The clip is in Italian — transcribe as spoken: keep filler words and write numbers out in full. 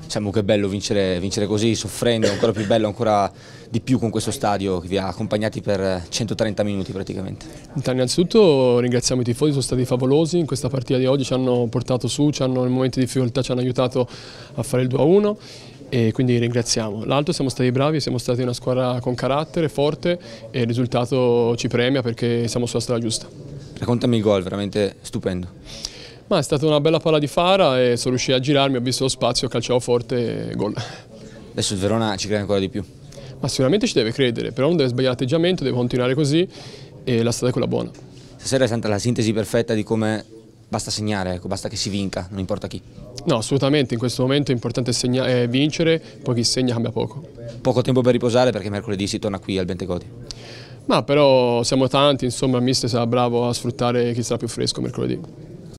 Diciamo che è bello vincere, vincere così, soffrendo, ancora più bello, ancora di più con questo stadio che vi ha accompagnati per centotrenta minuti praticamente. Innanzitutto ringraziamo i tifosi, sono stati favolosi in questa partita di oggi, ci hanno portato su, ci hanno, nel momento di difficoltà ci hanno aiutato a fare il due a uno e quindi ringraziamo. L'altro, siamo stati bravi, siamo stati una squadra con carattere, forte e il risultato ci premia perché siamo sulla strada giusta. Raccontami il gol, veramente stupendo. Ma è stata una bella palla di Fara e sono riuscito a girarmi, ho visto lo spazio, calciavo forte e gol. Adesso il Verona ci crede ancora di più. Ma sicuramente ci deve credere, però non deve sbagliare l'atteggiamento, deve continuare così e la strada è quella buona. Stasera è stata la sintesi perfetta di come basta segnare, ecco, basta che si vinca, non importa chi. No, assolutamente, in questo momento è importante segna, eh, vincere, poi chi segna cambia poco. Poco tempo per riposare perché mercoledì si torna qui al Bentegodi. Ma però siamo tanti, insomma il mister sarà bravo a sfruttare chi sarà più fresco mercoledì.